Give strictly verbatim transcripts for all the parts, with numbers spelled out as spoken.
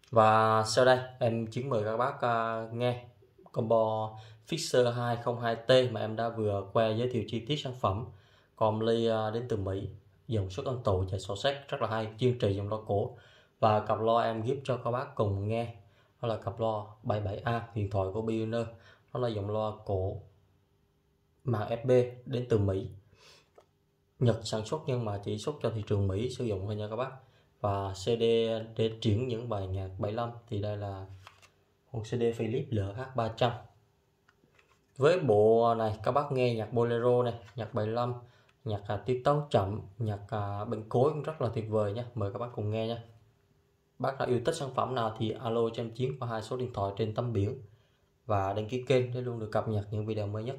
Và sau đây em kính mời các bác uh, nghe combo Fixer hai không hai T mà em đã vừa qua giới thiệu chi tiết sản phẩm. Con ly uh, đến từ Mỹ, dòng xuất âm tụ chạy sổ sách rất là hay, chuyên trị dòng loa cổ. Và cặp loa em giúp cho các bác cùng nghe đó là cặp loa bảy mươi bảy A huyền thoại của Pioneer. Đó là dòng loa cổ màng ép bê đến từ Mỹ, Nhật sản xuất nhưng mà chỉ xuất cho thị trường Mỹ sử dụng thôi nha các bác. Và xê đê để chuyển những bài nhạc bảy mươi lăm thì đây là một xê đê Philips L H ba trăm. Với bộ này các bác nghe nhạc bolero này, nhạc bảy mươi lăm, nhạc à, tiết tấu chậm, nhạc à, bên cối cũng rất là tuyệt vời nhé. Mời các bác cùng nghe nha. Bác đã yêu thích sản phẩm nào thì alo cho em Chiến qua hai số điện thoại trên tấm biển và đăng ký kênh để luôn được cập nhật những video mới nhất.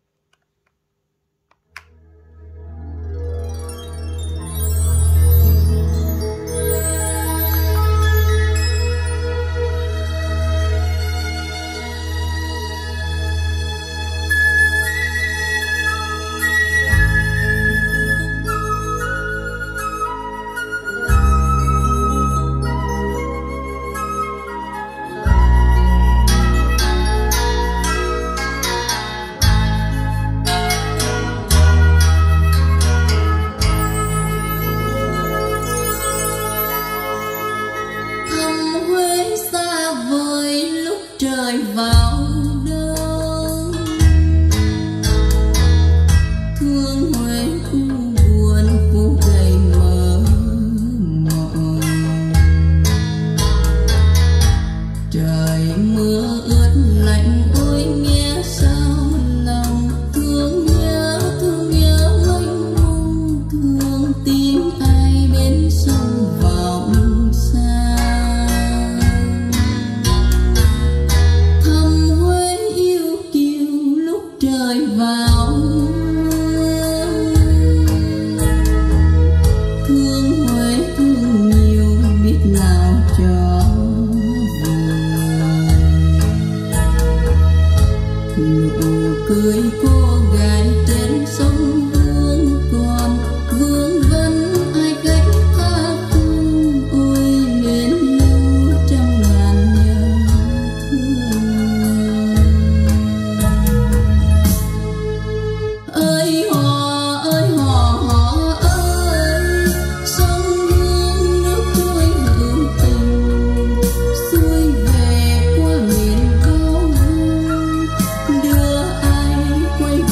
Trời vào đông, thương Huế khu buồn phố gầy mơ mộng, trời mưa ướt lạnh ôi nghe sao lòng thương nhớ thương nhớ mênh mông, thương tiếng ai bên sông vọng xa. Trời vào thương Huế thương nhiều biết nào cho vừa nụ cười cô gái trên sông Hương còn vương vấn ai cách tha phương ôi mến lưu trăm ngàn nhớ thương. Ơi hò ơi hò hò ơi, sông Hương nước trôi hữu tình, xuôi về qua miền cao hương, đưa ai quay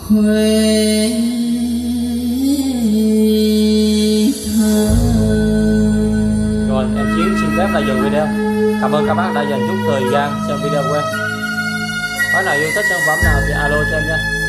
Huế thơ. Rồi em Chiến xin phép là dừng video. Cảm ơn các bác đã dành chút thời gian xem video của em. Có nào yêu thích sản phẩm nào thì alo cho em nha.